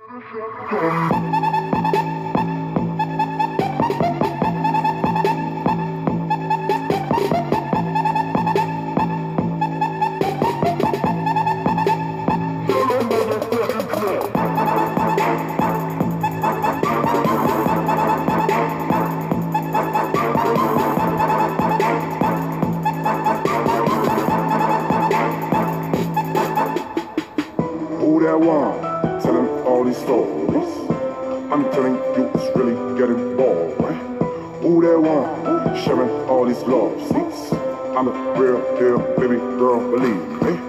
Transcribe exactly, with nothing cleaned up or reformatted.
Who that one telling all these stories? I'm telling you it's really getting boring. Who that one sharing all these love seats? I'm a real deal, baby girl, believe me.